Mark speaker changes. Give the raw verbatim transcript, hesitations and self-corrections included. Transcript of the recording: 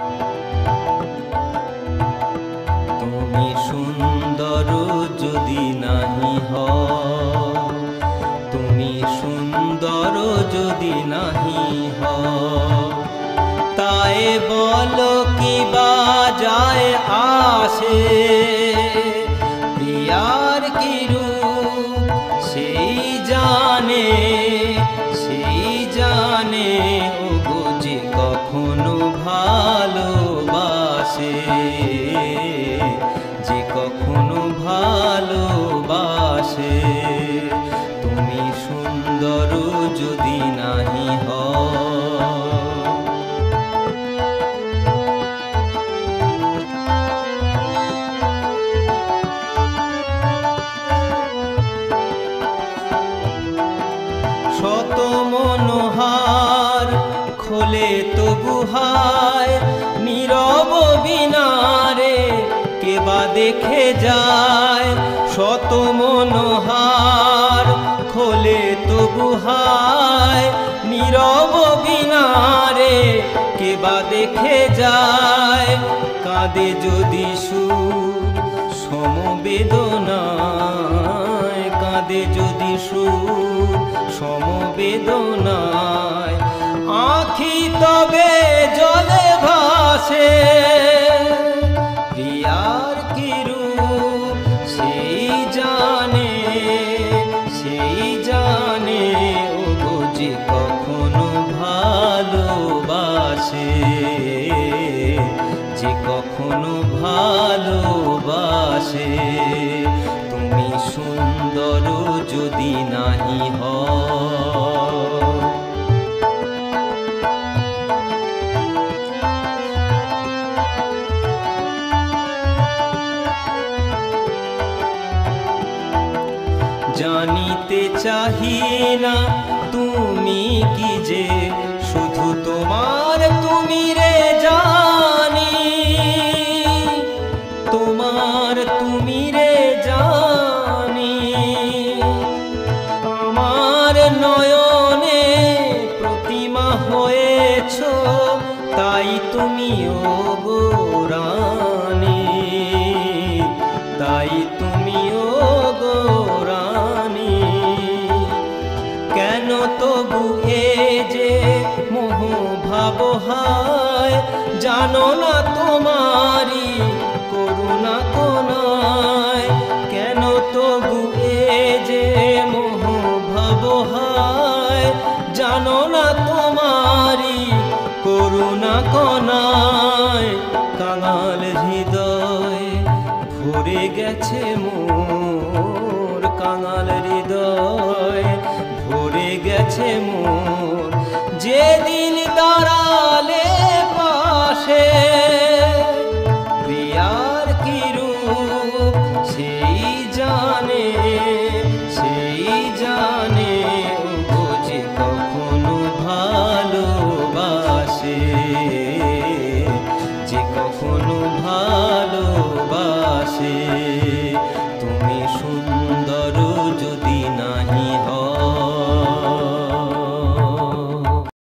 Speaker 1: তুমি সুন্দর যদি নাহি হও, তুমি সুন্দর যদি নাহি হও, তাই বলো কি বা যায় আসে, প্রিয়ার কি রূপ সেই জানে, সেই জানে ওগো যে কখনো ভালোবাসে, যে কখনো ভালোবাসে। তুমি সুন্দর যদি নাহি হও। শত মনোহার খোলে তবু হায়, নীরব বিনারে কে বা দেখে যায়। শত মনোহার খোলে তবু হায়, নীরব বিনারে কে বা দেখে যায়। কাঁদে যদি সুর সমবেদনায়, কাঁদে যদি সুর সমবেদনায়, আঁখি তবে জলে ভাসে, প্রিয়ার কি রূপ সেই জানে, সেই জানে ওগো যে কখনো ভালোবাসে, যে কখনো ভালোবাসে। তুমি সুন্দর যদি নাহি হও। জানিতে চাহি না তুমি কি যে শুধু তোমার তুমি রে জানি, তোমার তুমি রে জানি। আমার নয়নে প্রতিমা হয়েছ, তাই তুমি ওগো রানী, তাই তুমি ওগো রানী। কেন তবু এ যে মোহ ভাব হয়, জানো না তোমারি করুণা কোনায়। কেন তবু এ যে মোহ ভাব হয়, জানো না তোমারি করুণা কোনায়। কাঙাল হৃদয় ভরে গেছে মোর, কাঙাল হৃদয় ভরে গেছে মোর। যেদিন দাঁড়ালে পাশে, প্রিয়ার কি রূপ সেই জানে, সেই জানে ওগো যে কখনো ভালোবাসে, যে কখনো ভালোবাসে। তুমি